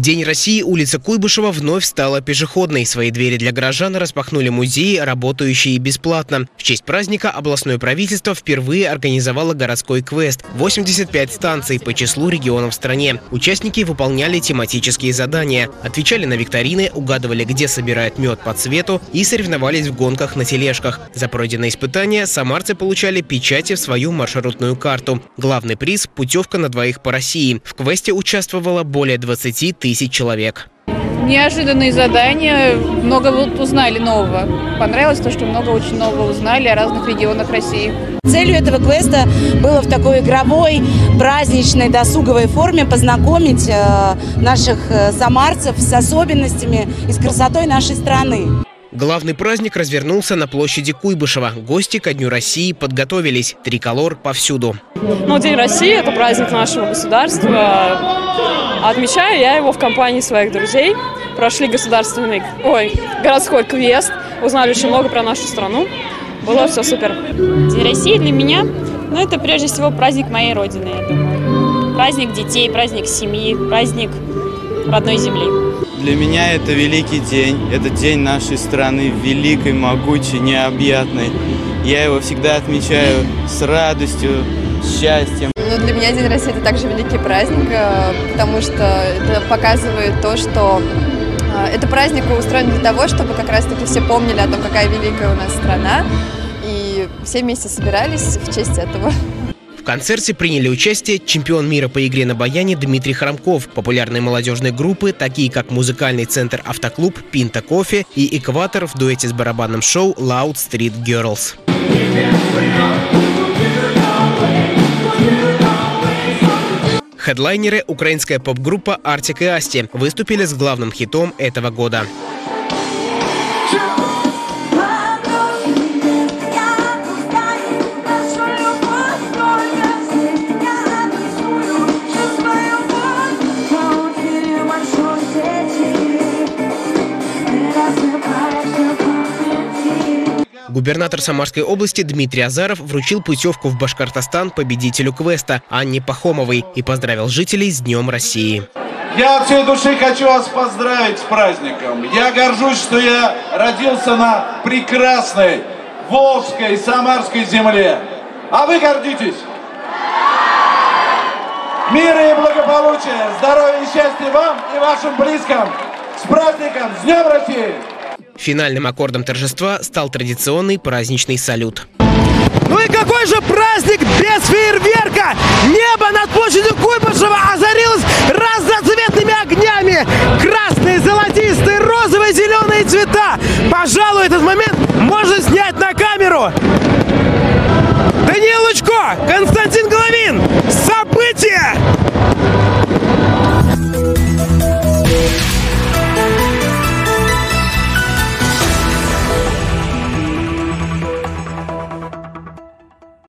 День России, улица Куйбышева вновь стала пешеходной. Свои двери для горожан распахнули музеи, работающие бесплатно. В честь праздника областное правительство впервые организовало городской квест. 85 станций по числу регионов в стране. Участники выполняли тематические задания, отвечали на викторины, угадывали, где собирают мед по цвету и соревновались в гонках на тележках. За пройденные испытания самарцы получали печати в свою маршрутную карту. Главный приз – путевка на двоих по России. В квесте участвовало более 20 тысяч человек. Неожиданные задания, много узнали нового. Понравилось то, что очень нового узнали о разных регионах России. Целью этого квеста было в такой игровой, праздничной, досуговой форме познакомить наших самарцев с особенностьми и с красотой нашей страны. Главный праздник развернулся на площади Куйбышева. Гости ко Дню России подготовились. Триколор повсюду. День России – это праздник нашего государства. Отмечаю я его в компании своих друзей. Прошли городской квест. Узнали очень много про нашу страну. Было все супер. День России для меня, это прежде всего праздник моей родины, я думаю. Праздник детей, праздник семьи, праздник родной земли. Для меня это великий день. Это день нашей страны, великой, могучей, необъятной. Я его всегда отмечаю с радостью, с счастьем. Для меня День России – это также великий праздник, потому что это показывает то, что это праздник устроен для того, чтобы как раз-таки все помнили о том, какая великая у нас страна, и все вместе собирались в честь этого. В концерте приняли участие чемпион мира по игре на баяне Дмитрий Хромков, популярные молодежные группы, такие как музыкальный центр «Автоклуб», «Пинта Кофе» и «Экватор» в дуэте с барабанным шоу «Loud Street Girls». Хедлайнеры – украинская поп-группа «Артик и Асти» выступили с главным хитом этого года. Губернатор Самарской области Дмитрий Азаров вручил путевку в Башкортостан победителю квеста Анне Пахомовой и поздравил жителей с Днем России. Я от всей души хочу вас поздравить с праздником. Я горжусь, что я родился на прекрасной волжской самарской земле. А вы гордитесь? Мира и благополучия, здоровья и счастья вам и вашим близким. С праздником! С Днем России! Финальным аккордом торжества стал традиционный праздничный салют. Ну и какой же праздник без фейерверка! Небо над площадью Куйбышева озарилось разноцветными огнями! Красные, золотистые, розовые, зеленые цвета! Пожалуй, этот момент можно снять на камеру! Даниил Лучко, Константин Головин! События!